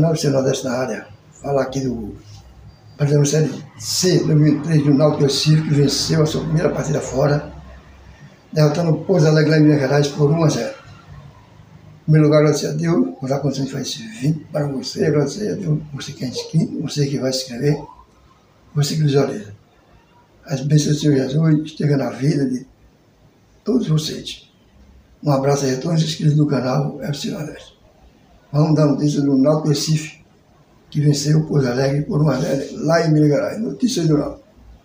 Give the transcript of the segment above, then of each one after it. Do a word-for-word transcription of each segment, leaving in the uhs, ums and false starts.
Canal C Nordeste na área. Falar aqui do Brasileiro Série C dois mil e três do Náutico Recife, que venceu a sua primeira partida fora, derrotando o Pouso Alegre lá em Minas Gerais por um a zero. Em primeiro lugar, agradecer a Deus por a condição de fazer esse vídeo para você, agradecer a Deus, você que é inscrito, você que vai se inscrever, você que visualiza. As bênçãos do Senhor Jesus estejam na vida de todos vocês. Um abraço aí a todos os inscritos do canal F C Nordeste. Vamos dar notícia do Náutico Recife, que venceu o Pouso Alegre por um a zero lá em Minas Gerais. Notícias do Náutico.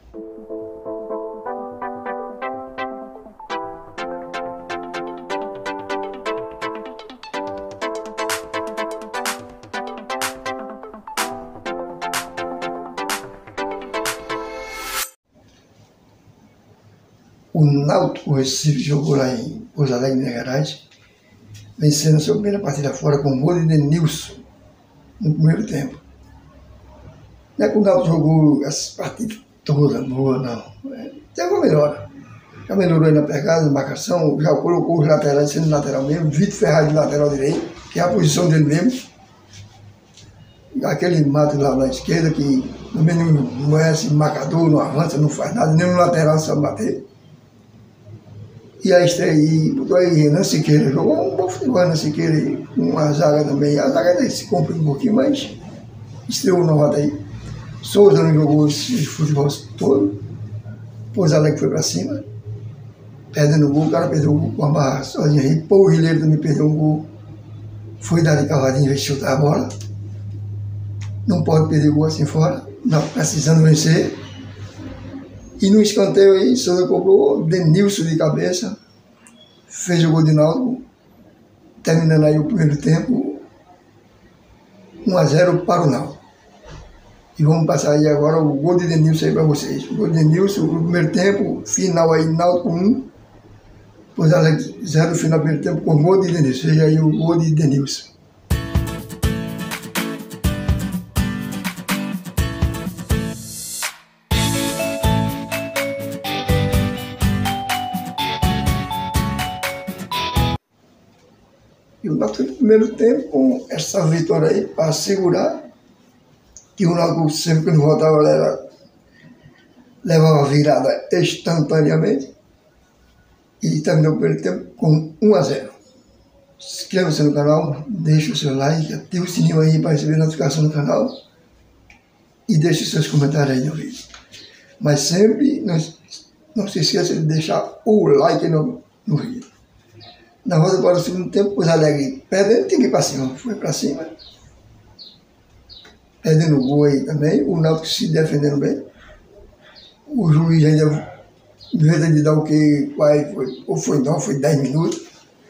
O Náutico Recife jogou lá em Pouso Alegre, Minas Gerais, vencendo a sua primeira partida fora com o gol de Denilson no primeiro tempo. Não é que o Náutico jogou as partidas todas boas, não. Teve uma melhora. Já melhorou aí na pegada, na marcação, já colocou os laterais sendo lateral mesmo, Vitor Ferraz de lateral direito, que é a posição dele mesmo. Aquele mato lá na esquerda que também não é assim, marcador, não avança, não faz nada, nem no lateral sabe bater. E a estreia aí, botou aí Renan Siqueira, jogou um bom futebol Renan Siqueira, com uma zaga também. A zaga dele se complica um pouquinho, mas estreou o novato aí. Souza não jogou esse futebol todo. Pouso Alegre foi pra cima, perdendo o gol, o cara perdeu o gol com a barra sozinha aí. Pô, o Rileiro também perdeu um gol, foi dar de cavadinha em vez de chutar a bola. Não pode perder o gol assim fora, não, precisando vencer. E no escanteio aí, Souza cobrou, Denilson de cabeça, fez o gol de Náutico, terminando aí o primeiro tempo, um a zero para o Náutico. E vamos passar aí agora o gol de Denilson aí para vocês. O gol de Denilson, no primeiro tempo, final aí, Náutico um, Pouso Alegre zero, final do primeiro tempo, com o gol de Denilson. Veja aí o gol de Denilson. E o Náutico no primeiro tempo, com essa vitória aí, para segurar, que o Náutico sempre que não voltava, leva, levava a virada instantaneamente, e terminou o primeiro tempo com um a zero. Inscreva-se no canal, deixe o seu like, ative o sininho aí para receber notificação no canal, e deixe seus comentários aí no vídeo. Mas sempre não, não se esqueça de deixar o like no, no vídeo. Na volta para o segundo tempo, o Pouso Alegre perdendo, tem que ir para cima. Foi para cima. Perdendo o gol aí também. O Náutico se defendendo bem. O juiz ainda, em vez de dar o que vai, foi, ou foi não, foi dez minutos.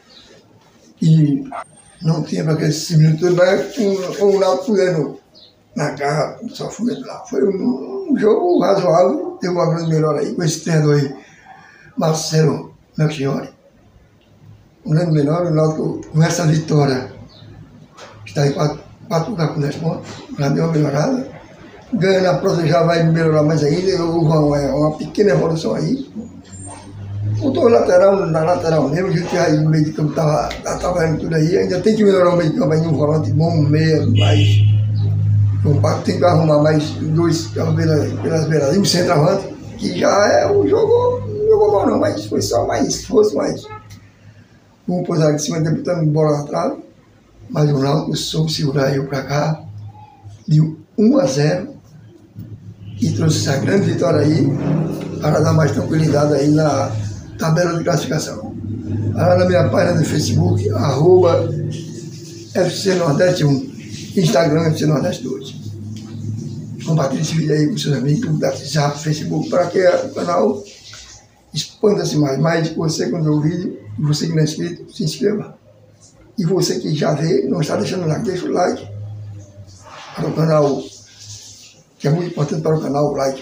E não tinha para aqueles cinco minutos, mas o, o Náutico pulando na garra, só fumando lá. Foi um, um jogo razoável. Teve uma grande melhor aí com esse treinador aí, Marcelo Melchiori. Um grande melhor, o Náutico com essa vitória, está em quatro, quatro lugares com dez pontos, já deu uma melhorada. Ganha na próxima já vai melhorar mais ainda, o João é uma pequena evolução aí. Botou o lateral, na lateral mesmo, a gente aí no meio de campo estava trabalhando tudo aí, ainda tem que melhorar o meio de campo aí, um volante bom, um meia, mais. O Paco tem que arrumar mais dois pelas, pelas beiradas, e um centroavante, que já é um jogo, não jogou bom não, mas foi só mais, se fosse mais. O Pouso Alegre de cima debutando bola na trave, mas o Náutico soube segurar eu para cá, deu um a zero e trouxe essa grande vitória aí para dar mais tranquilidade aí na tabela de classificação. Lá na minha página do Facebook, arroba F C Nordeste um, Instagram F C Nordeste dois. Compartilhe esse vídeo aí com seus amigos, da WhatsApp, Facebook, para que o canal expanda-se mais. Mas você, quando vê o vídeo, você que não é inscrito, se inscreva. E você que já vê, não está deixando o like, deixa o like para o canal, que é muito importante para o canal, o like.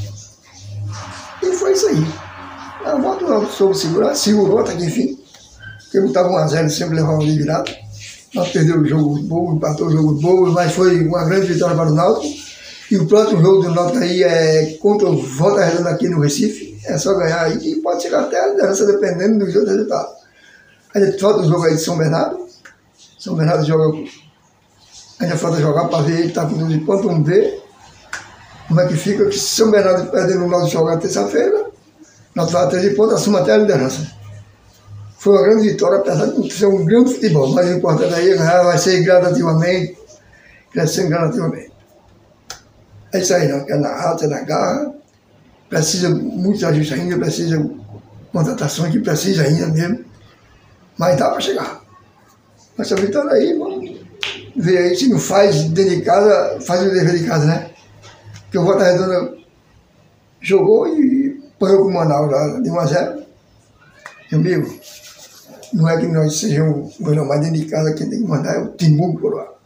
E foi isso aí. A volta não soube segurar, segurou até que enfim. Porque eu estava um a zero, sempre levava de virada. Nós perdemos o jogo bobo, empatou o jogo bobo, mas foi uma grande vitória para o Náutico. E o próximo jogo do Náutico aí é contra o Volta Redonda aqui no Recife. É só ganhar aí e pode chegar até a liderança dependendo do jogo do resultado. Aí falta o jogo aí de São Bernardo. São Bernardo joga Ainda falta jogar para ver, ele está com doze pontos, vamos ver como é que fica. Que se São Bernardo perder no nosso jogo na terça-feira, nós vamos treze pontos, assuma até a liderança. Foi uma grande vitória, apesar de ser um grande futebol, mas o importante aí é ganhar, vai ser gradativamente, crescendo gradativamente. É isso aí, não, que é na raça, é na garra, precisa muito ajuste ainda, precisa contratações que precisa ainda mesmo, mas dá para chegar. Essa vitória aí, vamos ver aí, se não faz dentro de casa, faz o dever de casa, né? Porque o Volta Redonda jogou e apanhou com o Manaus lá de um a zero. Meu amigo, não é que nós sejamos melhor, mas dentro de casa quem tem que mandar é o Timbu por lá.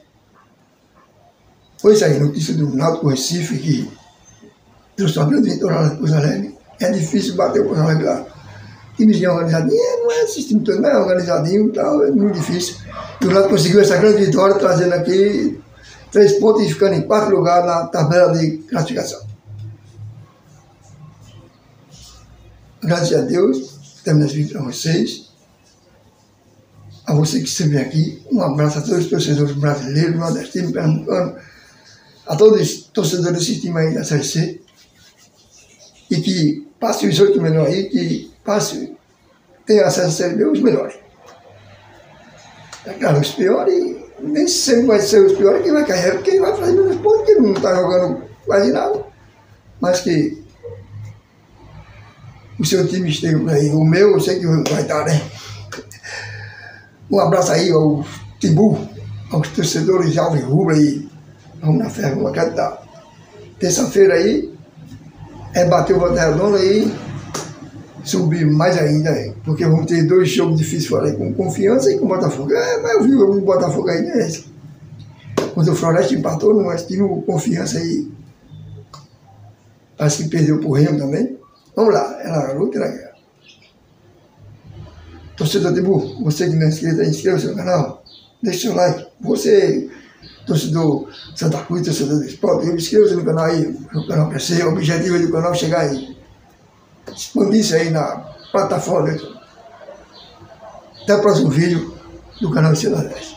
Pois aí, notícia do Náutico Recife, que trouxe uma grande vitória lá no Pouso Alegre. É difícil bater o Pouso Alegre lá. Timezinho organizadinho, não é esse time todo, não é organizadinho e tal, é muito difícil. E o Náutico conseguiu essa grande vitória, trazendo aqui três pontos e ficando em quarto lugar na tabela de classificação. Graças a Deus, termino esse vídeo para vocês. A você que sempre vem aqui, um abraço a todos os torcedores brasileiros, nordestinos, pernambucanos, a todos os torcedores desse time aí da Série C. E que passe os oito melhores aí, que passe, tenha acesso à Série B, os melhores. É claro, os piores, nem sempre vai ser os piores que vai cair, porque quem vai fazer menos pontos, que não está jogando quase nada, mas que o seu time esteja por aí. O meu, eu sei que vai estar, né? Um abraço aí ao Timbu, aos torcedores de Alves Rubra aí. Vamos na fé, vamos acreditar. Terça-feira aí, é bater o Volta Redonda e subir mais ainda aí. Porque vamos ter dois jogos difíceis fora aí, com Confiança e com Botafogo. É, mas eu vi o Botafogo aí, né? Quando o Floresta empatou, não é time Confiança aí. Parece que perdeu pro Remo também. Vamos lá, é na luta e na guerra. Torcedor Timbu, você que não é inscrito, inscreva-se no canal, deixe seu like. Você, torcedor Santa Cruz, torcedor do esporte, inscreva-se no canal aí, no canal crescer. O objetivo do canal é chegar aí, expandir-se aí na plataforma. Até o próximo vídeo do canal Estrela Nordeste.